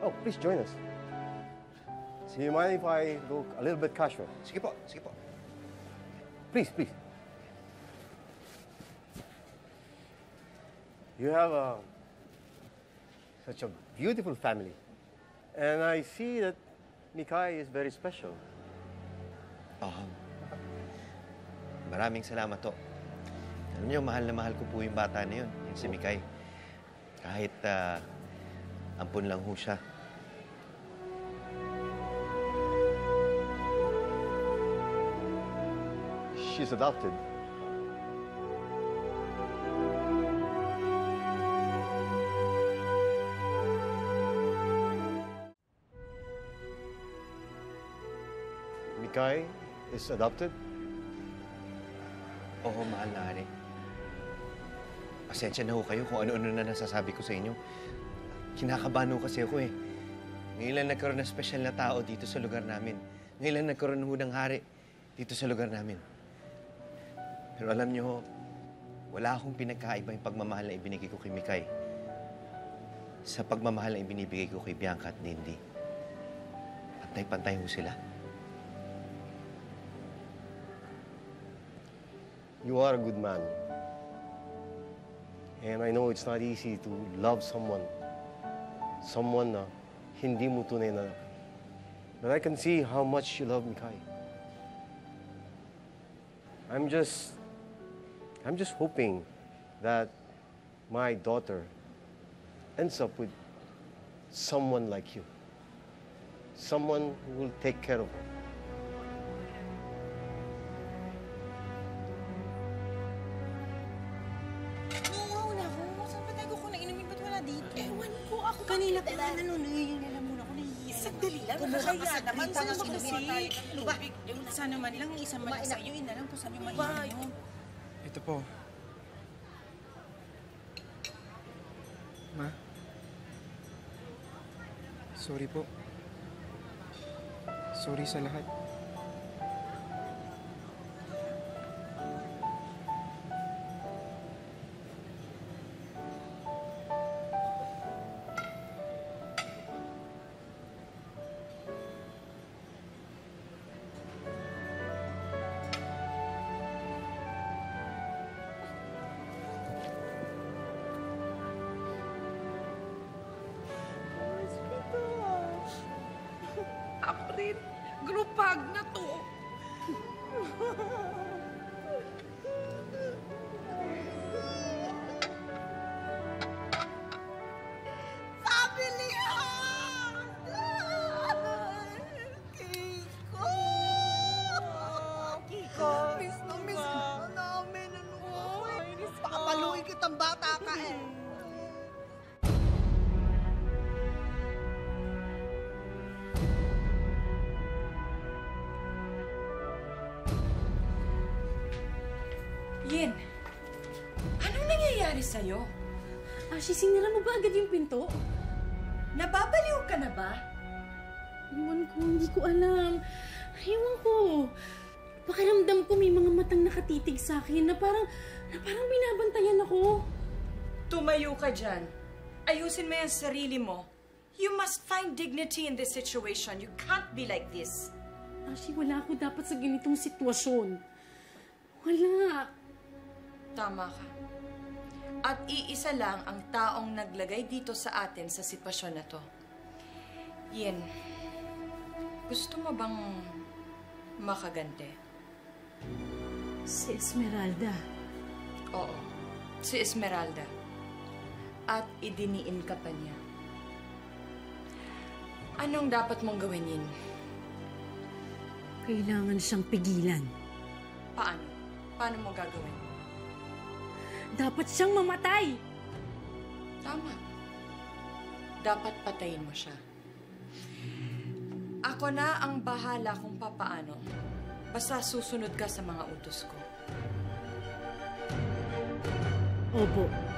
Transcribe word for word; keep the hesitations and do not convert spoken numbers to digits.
Oh, please join us. So you mind if I go a little bit casual? Sige po, sige po. Please, please. You have a, such a beautiful family. And I see that Mikay is very special. Oh, maraming salamat to. Alam niyo, mahal na mahal ko po yung bata na yun, yung si Mikay. Kahit uh, ampun lang ho siya. She's adopted. Mikay is adopted? Oo, mahal na hari. Pasensya na ho kayo kung ano-ano na nasasabi ko sa inyo. Kinakabahan ho kasi ako eh. Ngayon lang nagkaroon ng special na tao dito sa lugar namin. Ngayon lang nagkaroon ho ng hari dito sa lugar namin. Pero alam niyo ho, wala akong pinagkaiba yung pagmamahal na ibinigay ko kay Mikay sa pagmamahal na ibinibigay ko kay Bianca at Nindy. Pantay-pantay ho sila. You are a good man. And I know it's not easy to love someone. Someone na hindi mo tunay na. But I can see how much you love Mikay. I'm just... I'm just hoping that my daughter ends up with someone like you. Someone who will take care of her. Oo, naku. Saan ba tayo kukuha ng inumin? Ba't wala dito? Ewan ko. Ako kanina pa na nanunoy. Yung alam mo na ako nahihiya. Sandali lang. Kaya naman. Saan ba kasi? Lubig. Sana man lang. Isa man lang sa'yo. Ina lang kung saan yung manihin mo. Ito po. Ma? Sorry po. Sorry sa lahat. Ako rin. Grupag na to. Pabilihan! Kiko! Kiko! Miss na miss na namin. Ano ko eh? Papaluin kitang bata ka eh. Yin, anong nangyayari sa'yo? Ashi, sinira mo ba agad yung pinto? Nababaliw ka na ba? Iwan ko, hindi ko alam. Iwan ko. Pakiramdam ko may mga matang nakatitig sa akin na parang, na parang binabantayan ako. Tumayo ka dyan. Ayusin mo yung sarili mo. You must find dignity in this situation. You can't be like this. Ashi, wala ako dapat sa ganitong sitwasyon. Wala. Tama ka. At iisa lang ang taong naglagay dito sa atin sa sitwasyon na to. Yin, gusto mo bang makagante? Si Esmeralda. Oo, si Esmeralda. At idiniin ka pa niya. Anong dapat mong gawin, Yin? Kailangan siyang pigilan. Paano? Paano mo gagawin? Dapat siyang mamatay! Tama. Dapat patayin mo siya. Ako na ang bahala kung papaano. Basta susunod ka sa mga utos ko. Opo.